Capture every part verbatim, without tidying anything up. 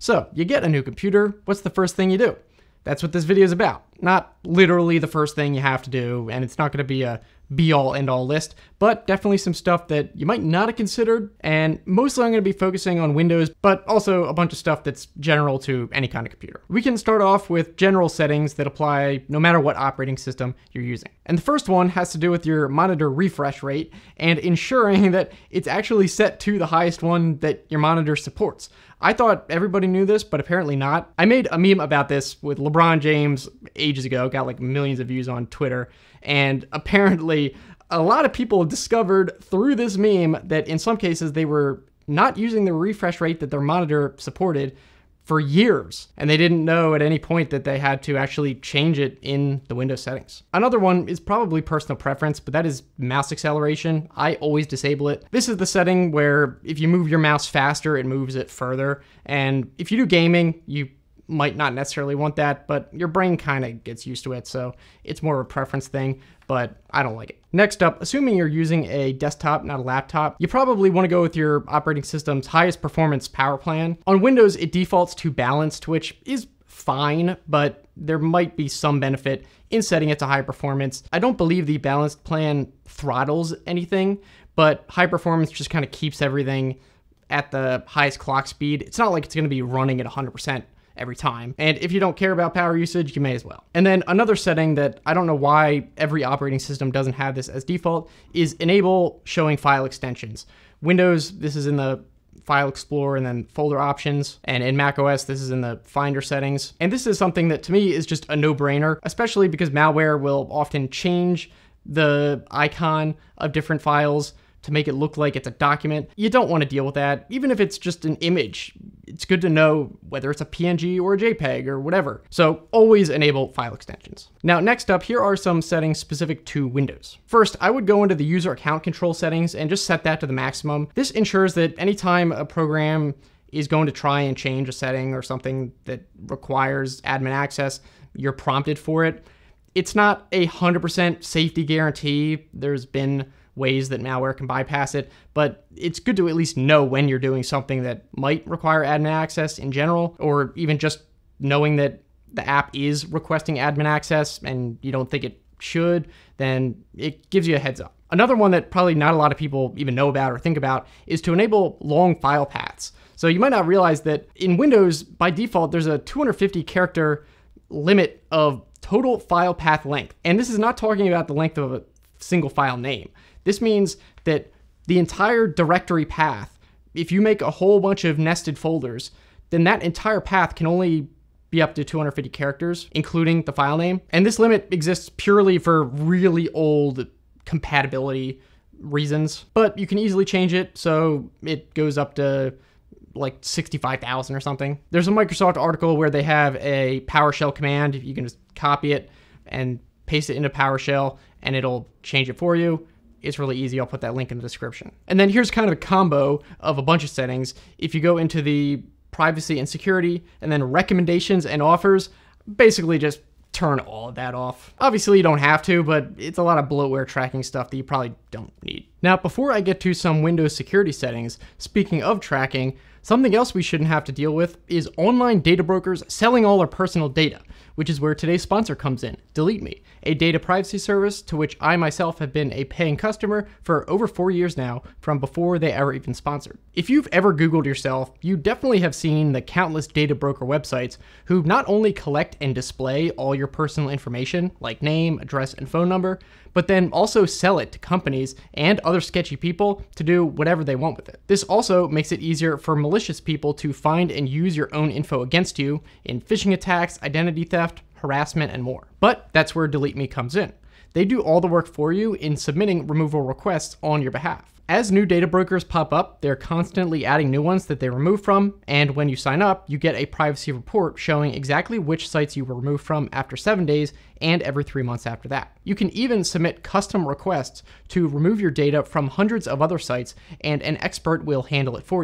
So you get a new computer, what's the first thing you do? That's what this video is about. Not literally the first thing you have to do, and it's not going to be a be-all end-all list, but definitely some stuff that you might not have considered, and mostly I'm going to be focusing on Windows, but also a bunch of stuff that's general to any kind of computer. We can start off with general settings that apply no matter what operating system you're using. And the first one has to do with your monitor refresh rate and ensuring that it's actually set to the highest one that your monitor supports. I thought everybody knew this, but apparently not. I made a meme about this with LeBron James ages ago, got like millions of views on Twitter, and apparently a lot of people discovered through this meme that in some cases they were not using the refresh rate that their monitor supported for years, and they didn't know at any point that they had to actually change it in the Windows settings. Another one is probably personal preference, but that is mouse acceleration. I always disable it. This is the setting where if you move your mouse faster, it moves it further, and if you do gaming, you might not necessarily want that, but your brain kind of gets used to it, so it's more of a preference thing, but I don't like it. Next up, assuming you're using a desktop, not a laptop, you probably want to go with your operating system's highest performance power plan. On Windows, it defaults to balanced, which is fine, but there might be some benefit in setting it to high performance. I don't believe the balanced plan throttles anything, but high performance just kind of keeps everything at the highest clock speed. It's not like it's going to be running at one hundred percent every time. And if you don't care about power usage, you may as well. And then another setting that I don't know why every operating system doesn't have this as default is enable showing file extensions. Windows, this is in the File Explorer and then folder options. And in macOS, this is in the Finder settings. And this is something that to me is just a no-brainer, especially because malware will often change the icon of different files to make it look like it's a document. You don't want to deal with that. Even if it's just an image, it's good to know whether it's a P N G or a JPEG or whatever. So always enable file extensions. Now, next up, here are some settings specific to Windows. First, I would go into the user account control settings and just set that to the maximum. This ensures that anytime a program is going to try and change a setting or something that requires admin access, you're prompted for it. It's not a one hundred percent safety guarantee. There's been ways that malware can bypass it, but it's good to at least know when you're doing something that might require admin access in general, or even just knowing that the app is requesting admin access and you don't think it should, then it gives you a heads up. Another one that probably not a lot of people even know about or think about is to enable long file paths. So you might not realize that in Windows, by default, there's a two hundred fifty character limit of total file path length. And this is not talking about the length of a single file name. This means that the entire directory path, if you make a whole bunch of nested folders, then that entire path can only be up to two hundred fifty characters, including the file name. And this limit exists purely for really old compatibility reasons, but you can easily change it so it goes up to like sixty-five thousand or something. There's a Microsoft article where they have a PowerShell command. You can just copy it and paste it into PowerShell and it'll change it for you. It's really easy. I'll put that link in the description. And then here's kind of a combo of a bunch of settings. If you go into the privacy and security and then recommendations and offers, basically just turn all of that off. Obviously you don't have to, but it's a lot of bloatware tracking stuff that you probably don't need. Now, before I get to some Windows security settings, speaking of tracking, something else we shouldn't have to deal with is online data brokers selling all our personal data, which is where today's sponsor comes in, Delete Me, a data privacy service to which I myself have been a paying customer for over four years now, from before they ever even sponsored. If you've ever Googled yourself, you definitely have seen the countless data broker websites who not only collect and display all your personal information, like name, address, and phone number, but then also sell it to companies and other sketchy people to do whatever they want with it. This also makes it easier for malicious people to find and use your own info against you in phishing attacks, identity theft, harassment, and more. But that's where Delete Me comes in. They do all the work for you in submitting removal requests on your behalf. As new data brokers pop up, they're constantly adding new ones that they remove from, and when you sign up, you get a privacy report showing exactly which sites you were removed from after seven days and every three months after that. You can even submit custom requests to remove your data from hundreds of other sites, and an expert will handle it for you.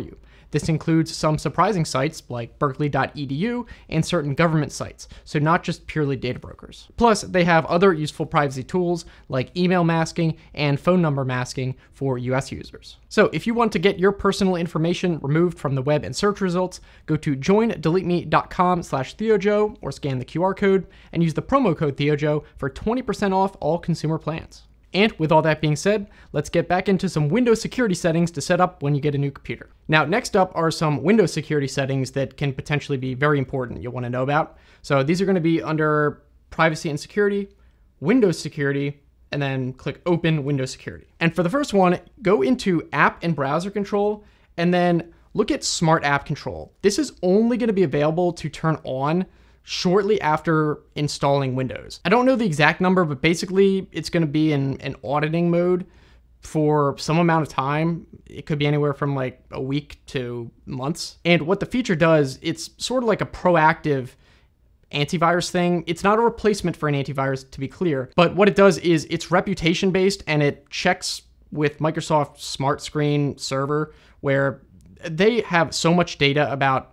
This includes some surprising sites like berkeley dot e d u and certain government sites, so not just purely data brokers. Plus, they have other useful privacy tools like email masking and phone number masking for U S users. So if you want to get your personal information removed from the web and search results, go to join delete me dot com slash theojoe or scan the Q R code and use the promo code theojoe for twenty percent off all consumer plans. And with all that being said, let's get back into some Windows security settings to set up when you get a new computer. Now, next up are some Windows security settings that can potentially be very important you'll want to know about. So these are going to be under Privacy and Security, Windows Security, and then click Open Windows Security. And for the first one, go into App and Browser Control, and then look at Smart App Control. This is only going to be available to turn on shortly after installing Windows. I don't know the exact number, but basically it's going to be in an auditing mode for some amount of time. It could be anywhere from like a week to months. And what the feature does, it's sort of like a proactive antivirus thing. It's not a replacement for an antivirus, to be clear, but what it does is it's reputation based, and it checks with Microsoft Smart Screen server, where they have so much data about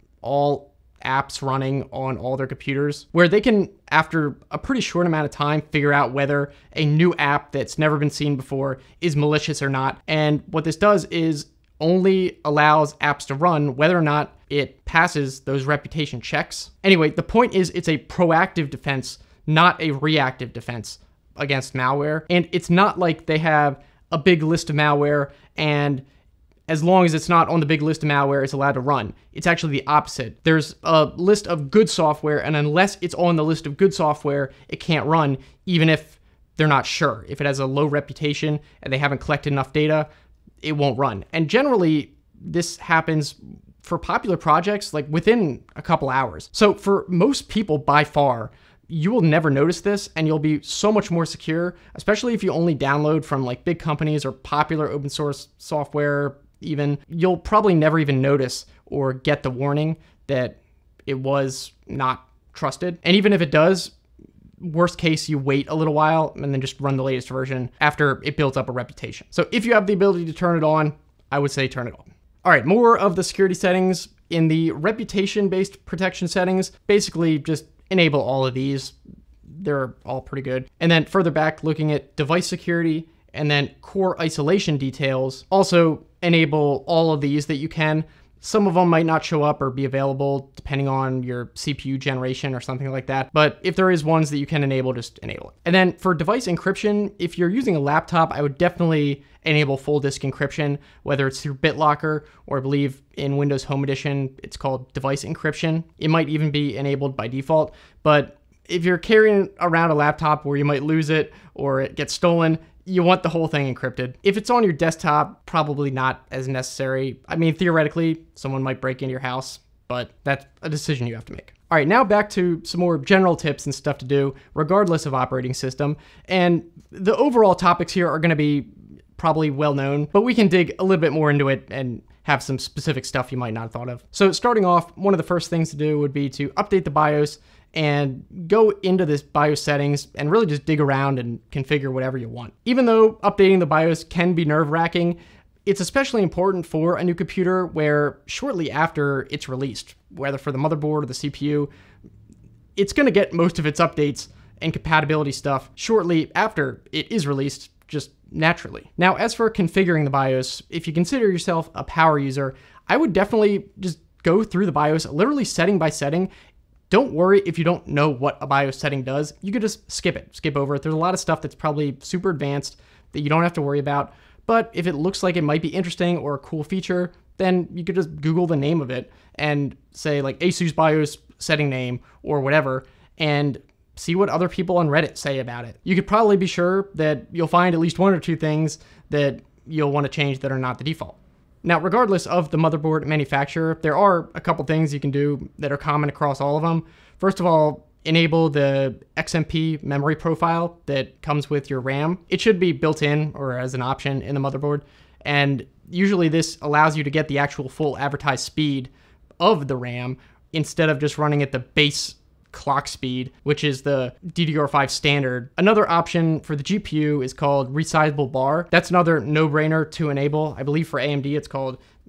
all apps running on all their computers, where they can, after a pretty short amount of time, figure out whether a new app that's never been seen before is malicious or not. And what this does is only allows apps to run whether or not it passes those reputation checks. Anyway, the point is it's a proactive defense, not a reactive defense against malware. And it's not like they have a big list of malware, and as long as it's not on the big list of malware, it's allowed to run. It's actually the opposite. There's a list of good software, and unless it's on the list of good software, it can't run, even if they're not sure. If it has a low reputation and they haven't collected enough data, it won't run. And generally, this happens for popular projects like within a couple hours. So for most people, by far, you will never notice this, and you'll be so much more secure, especially if you only download from like big companies or popular open source software. Even you'll probably never even notice or get the warning that it was not trusted. And even if it does, worst case, you wait a little while and then just run the latest version after it builds up a reputation. So if you have the ability to turn it on, I would say turn it on. All right, more of the security settings. In the reputation-based protection settings, basically just enable all of these. They're all pretty good. And then further back, looking at device security and then core isolation details, also enable all of these that you can. Some of them might not show up or be available depending on your C P U generation or something like that. But if there is ones that you can enable, just enable it. And then for device encryption, if you're using a laptop, I would definitely enable full disk encryption, whether it's through BitLocker or I believe in Windows Home Edition, it's called device encryption. It might even be enabled by default. But if you're carrying around a laptop where you might lose it or it gets stolen, you want the whole thing encrypted. If it's on your desktop, probably not as necessary. I mean, theoretically, someone might break into your house, but that's a decision you have to make. All right, now back to some more general tips and stuff to do, regardless of operating system. And the overall topics here are gonna be probably well known, but we can dig a little bit more into it and have some specific stuff you might not have thought of. So starting off, one of the first things to do would be to update the BIOS and go into this BIOS settings and really just dig around and configure whatever you want. Even though updating the BIOS can be nerve-wracking, it's especially important for a new computer where shortly after it's released, whether for the motherboard or the C P U, it's gonna get most of its updates and compatibility stuff shortly after it is released, just naturally. Now, as for configuring the BIOS, if you consider yourself a power user, I would definitely just go through the BIOS, literally setting by setting. Don't worry if you don't know what a BIOS setting does. You could just skip it, skip over it. There's a lot of stuff that's probably super advanced that you don't have to worry about. But if it looks like it might be interesting or a cool feature, then you could just Google the name of it and say like ASUS BIOS setting name or whatever, and see what other people on Reddit say about it. You could probably be sure that you'll find at least one or two things that you'll want to change that are not the default. Now, regardless of the motherboard manufacturer, there are a couple things you can do that are common across all of them. First of all, enable the X M P Memory Profile that comes with your RAM. It should be built in or as an option in the motherboard. And usually this allows you to get the actual full advertised speed of the RAM instead of just running at the base clock speed, which is the D D R five standard. Another option for the G P U is called Resizable Bar. That's another no-brainer to enable. I believe for A M D it's called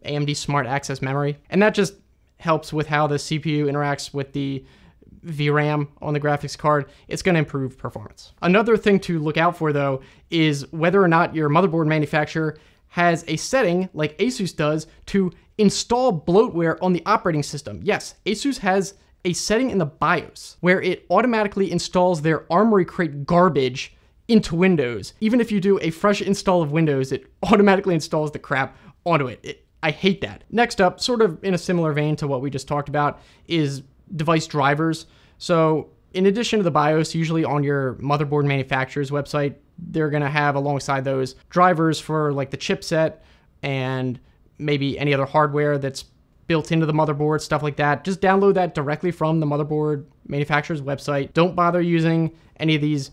A M D Smart Access Memory. And that just helps with how the C P U interacts with the V RAM on the graphics card. It's going to improve performance. Another thing to look out for, though, is whether or not your motherboard manufacturer has a setting, like Asus does, to install bloatware on the operating system. Yes, Asus has a setting in the BIOS where it automatically installs their Armory Crate garbage into Windows. Even if you do a fresh install of Windows, it automatically installs the crap onto it. it I hate that. Next up, sort of in a similar vein to what we just talked about, is device drivers. So in addition to the BIOS, usually on your motherboard manufacturer's website, they're gonna have alongside those drivers for like the chipset and maybe any other hardware that's built into the motherboard, stuff like that. Just download that directly from the motherboard manufacturer's website. Don't bother using any of these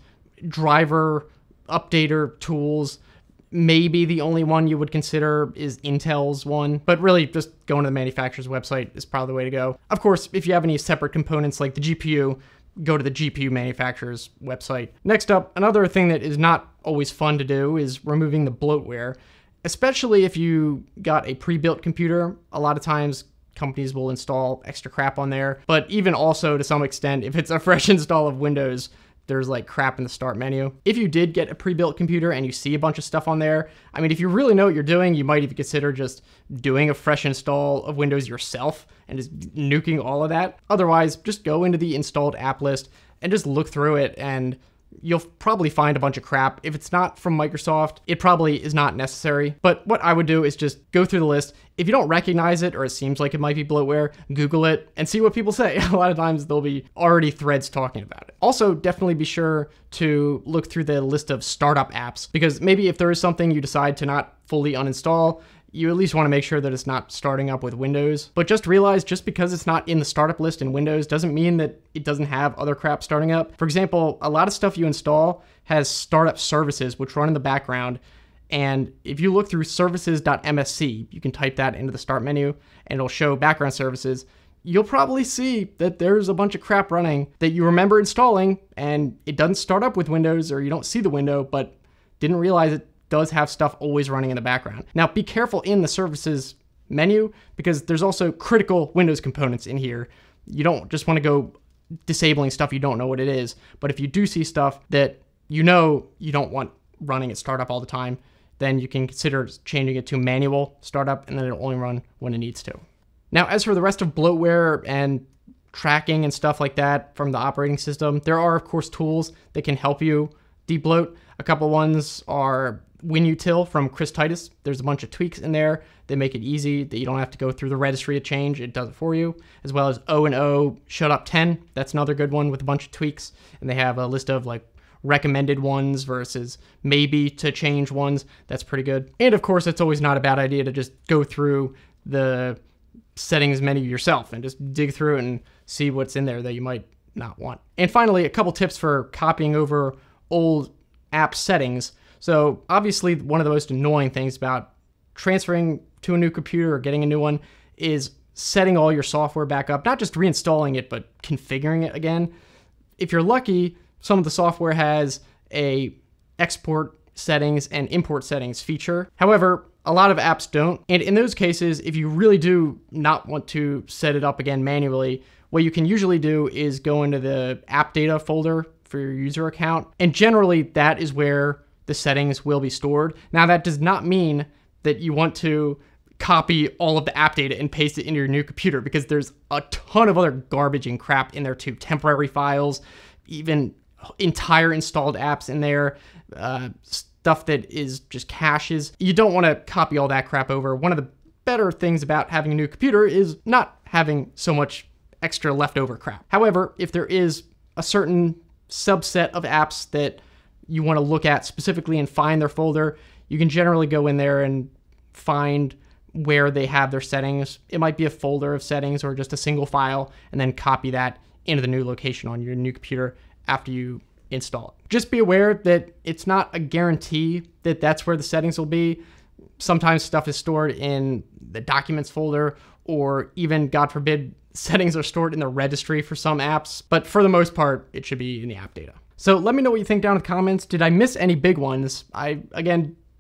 driver updater tools. Maybe the only one you would consider is Intel's one, but really just going to the manufacturer's website is probably the way to go. Of course, if you have any separate components like the G P U, go to the G P U manufacturer's website. Next up, another thing that is not always fun to do is removing the bloatware, especially if you got a pre-built computer. A lot of times companies will install extra crap on there, but even also to some extent, if it's a fresh install of Windows, there's like crap in the start menu. If you did get a pre-built computer and you see a bunch of stuff on there, I mean, if you really know what you're doing, you might even consider just doing a fresh install of Windows yourself and just nuking all of that. Otherwise, just go into the installed app list and just look through it, and you'll probably find a bunch of crap. If it's not from Microsoft, it probably is not necessary. But what I would do is just go through the list. If you don't recognize it or it seems like it might be bloatware, Google it and see what people say. A lot of times there'll be already threads talking about it. Also, definitely be sure to look through the list of startup apps, because maybe if there is something you decide to not fully uninstall, you at least want to make sure that it's not starting up with Windows. But just realize, just because it's not in the startup list in Windows doesn't mean that it doesn't have other crap starting up. For example, a lot of stuff you install has startup services which run in the background. And if you look through services dot M S C, you can type that into the start menu and it'll show background services. You'll probably see that there's a bunch of crap running that you remember installing and it doesn't start up with Windows, or you don't see the window, but didn't realize it does have stuff always running in the background. Now, be careful in the services menu, because there's also critical Windows components in here. You don't just want to go disabling stuff you don't know what it is, but if you do see stuff that you know you don't want running at startup all the time, then you can consider changing it to manual startup, and then it'll only run when it needs to. Now, as for the rest of bloatware and tracking and stuff like that from the operating system, there are, of course, tools that can help you debloat. A couple ones are WinUtil from Chris Titus. There's a bunch of tweaks in there that make it easy, that you don't have to go through the registry to change. It does it for you. As well as O and O Shut Up ten. That's another good one with a bunch of tweaks. And they have a list of like recommended ones versus maybe to change ones. That's pretty good. And of course, it's always not a bad idea to just go through the settings menu yourself and just dig through it and see what's in there that you might not want. And finally, a couple tips for copying over old app settings. So obviously, one of the most annoying things about transferring to a new computer or getting a new one is setting all your software back up, not just reinstalling it, but configuring it again. If you're lucky, some of the software has a export settings and import settings feature. However, a lot of apps don't. And in those cases, if you really do not want to set it up again manually, what you can usually do is go into the app data folder for your user account. And generally, that is where the settings will be stored. Now, that does not mean that you want to copy all of the app data and paste it into your new computer, because there's a ton of other garbage and crap in there too. Temporary files, even entire installed apps in there, uh, stuff that is just caches. You don't want to copy all that crap over. One of the better things about having a new computer is not having so much extra leftover crap. However, if there is a certain subset of apps that you want to look at specifically and find their folder, you can generally go in there and find where they have their settings. It might be a folder of settings or just a single file, and then copy that into the new location on your new computer after you install it. Just be aware that it's not a guarantee that that's where the settings will be. Sometimes stuff is stored in the documents folder, or even, God forbid, settings are stored in the registry for some apps, but for the most part, it should be in the app data. So let me know what you think down in the comments. Did I miss any big ones? I, again,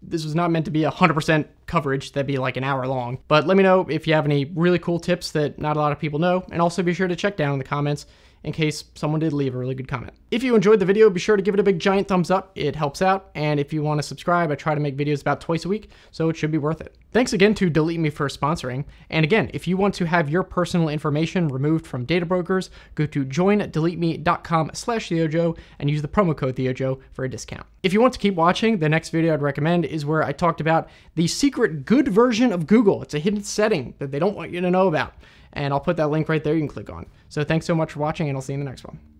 This was not meant to be one hundred percent coverage. That'd be like an hour long. But let me know if you have any really cool tips that not a lot of people know. And also be sure to check down in the comments in case someone did leave a really good comment. If you enjoyed the video, be sure to give it a big giant thumbs up. It helps out. And if you want to subscribe, I try to make videos about twice a week, so it should be worth it. Thanks again to Delete Me for sponsoring. And again, if you want to have your personal information removed from data brokers, go to join delete me dot com slash Theojo and use the promo code Theojo for a discount. If you want to keep watching, the next video I'd recommend is where I talked about the secret good version of Google. It's a hidden setting that they don't want you to know about. And I'll put that link right there you can click on. So thanks so much for watching, and I'll see you in the next one.